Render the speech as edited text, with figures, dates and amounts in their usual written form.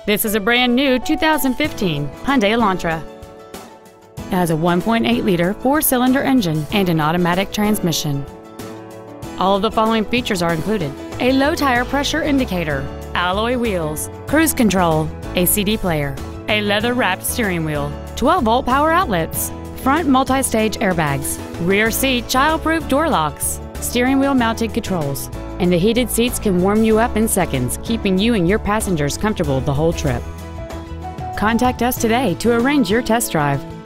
This is a brand new 2015 Hyundai Elantra. It has a 1.8-liter four-cylinder engine and an automatic transmission. All of the following features are included: a low tire pressure indicator, alloy wheels, cruise control, a CD player, a leather-wrapped steering wheel, 12-volt power outlets, front multi-stage airbags, rear seat child-proof door locks, steering wheel mounted controls, and the heated seats can warm you up in seconds, keeping you and your passengers comfortable the whole trip. Contact us today to arrange your test drive.